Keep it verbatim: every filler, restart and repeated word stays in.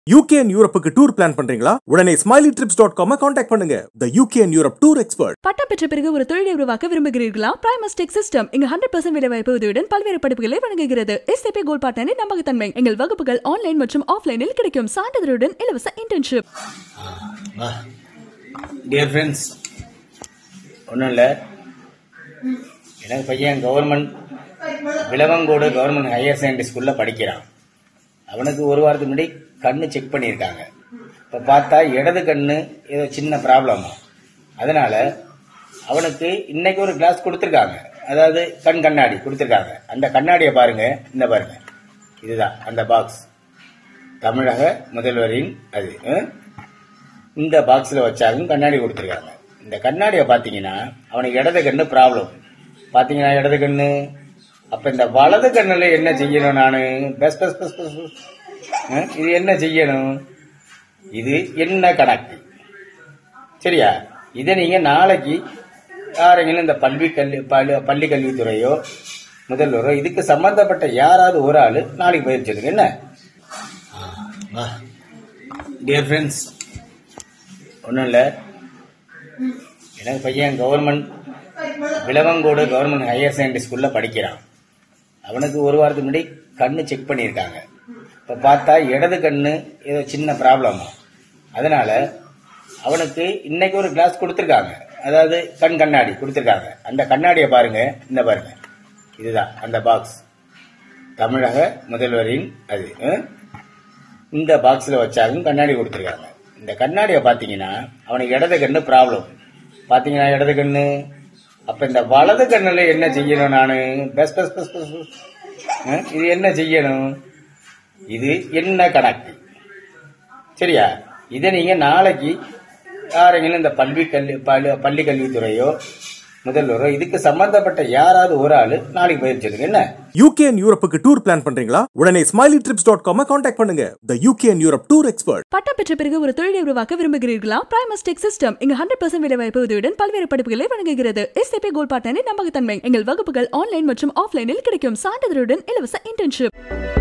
U K and Europe tour plan பண்றீங்களா? உடனே smiley trips dot com contact பண்ணுங்க. The U K and Europe tour expert. பட்டம் பெற்ற பிறகு ஒரு தொழிலை உருவாக்க விரும்புகிறீர்களா? PRIMUS TECHSYSTEMS இங்க நூறு சதவீதம் வேலை வாய்ப்பு உதவியுடன் பல்வேறு படிப்புகளை வழங்குகிறது. S A P கோல்ட் பார்ட்னரின் நம்பகத்தன்மை. எங்கள் வகுப்புகள் ஆன்லைன் மற்றும் ஆஃப்லைனில் கிடைக்கும். சான்றிதழுடன் இலவச இன்டர்ன்ஷிப். டியர் ஃப்ரெண்ட்ஸ், ஒன்றும் இல்லை, எனக்கு பையன் government Vilavancode government higher secondary ஸ்கூலில் படிக்கிறான். அவனுக்கு ஒரு வாரத்துக்கு முன்னாடி கண்ணு செக் பண்ணியிருக்காங்க. இப்போ பார்த்தா இடது கண்ணு ஏதோ சின்ன ப்ராப்ளமா, அதனால அவனுக்கு இன்னைக்கு ஒரு கிளாஸ் கொடுத்துருக்காங்க. அதாவது கண் கண்ணாடி கொடுத்துருக்காங்க. அந்த கண்ணாடியை பாருங்க, இந்த பாருங்க, இதுதான் அந்த பாக்ஸ். தமிழக முதல்வரின் அது இந்த பாக்ஸில் வச்சாலும் கண்ணாடி கொடுத்துருக்காங்க. இந்த கண்ணாடியை பார்த்தீங்கன்னா அவனுக்கு இடது கண்ணு ப்ராப்ளம். பார்த்தீங்கன்னா இடது கண்ணு. அப்ப இந்த வலது கண்ணுல என்ன செய்யணும்? நானு பெஸ் பெஸ் பெஸ் பெஸ் இது என்ன செய்யணும்? இது என்ன கணக்கு? சரியா? இதை நீங்க நாளைக்கு யாரெങ്കിലും இந்த பள்ளி கல்வி பள்ளி கல்வித்துறையோ முதல்வரோ இதுக்கு சம்பந்தப்பட்ட யாராவது ஒரு ஆளு நாளைக்கு பயிற்சிடுங்க. என்ன டியர் ஃப்ரெண்ட்ஸ், ஒன்றும் இல்லை, எனக்கு பையன் government Vilavancode government higher secondary ஸ்கூல்ல படிக்கிறான். அவனுக்கு ஒரு வாரத்துக்கு முன்னாடி கண்ணு செக் பண்ணியிருக்காங்க. இப்போ பார்த்தா இடது கண்ணு ஏதோ சின்ன ப்ராப்ளமா, அதனால அவனுக்கு இன்னைக்கு ஒரு கிளாஸ் கொடுத்துருக்காங்க. அதாவது கண் கண்ணாடி கொடுத்துருக்காங்க. அந்த கண்ணாடியை பாருங்க, இந்த பாருங்க, இதுதான் அந்த பாக்ஸ். தமிழக முதல்வரின் அது இந்த பாக்ஸில் வச்சாலும் கண்ணாடி கொடுத்துருக்காங்க. இந்த கண்ணாடியை பார்த்தீங்கன்னா அவனுக்கு இடது கண்ணு ப்ராப்ளம். பார்த்தீங்கன்னா இடது கண்ணு. அப்ப இந்த வலது கண்ணுல என்ன செய்யணும்? நானு பெஸ் பெஸ் பெஸ் பெஸ் இது என்ன செய்யணும்? இது என்ன கணக்கு? சரியா? இதை நீங்க நாளைக்கு யாரெങ്കിലും இந்த பள்ளி கல்வி பள்ளி கல்வித்துறையோ முதல்வரோ இதுக்கு சம்பந்தப்பட்ட யாராவது ஒரு ஆளு நாளைக்கு பயிற்சிடுங்க. என்ன U K and Europe tour plan பண்றீங்களா? உடனே smiley trips dot com contact பண்ணுங்க. The U K and Europe tour expert. பட்டம் பெற்ற பிறகு ஒரு தொழிலை உருவாக்க விரும்புகிறீர்களா? PRIMUS TECHSYSTEMS இங்க நூறு சதவீதம் வேலை வாய்ப்பு உதவியுடன் பல்வேறு படிப்புகளை வழங்குகிறது. S A P கோல்ட் பார்ட்னரின் நம்பகத்தன்மை. எங்கள் வகுப்புகள் ஆன்லைன் மற்றும் ஆஃப்லைனில் கிடைக்கும். சான்றிதழுடன் இலவச இன்டர்ன்ஷிப்.